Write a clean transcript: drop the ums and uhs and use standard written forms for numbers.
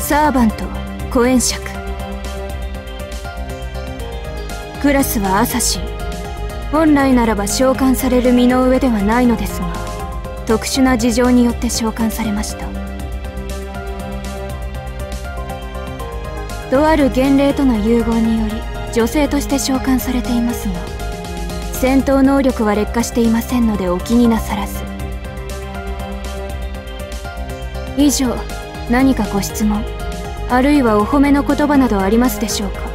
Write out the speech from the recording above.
サーバントコエンシャク。クラスはアサシン。本来ならば召喚される身の上ではないのですが、特殊な事情によって召喚されました。とある幻霊との融合により女性として召喚されていますが、戦闘能力は劣化していませんのでお気になさらず。以上、何かご質問あるいはお褒めの言葉などありますでしょうか。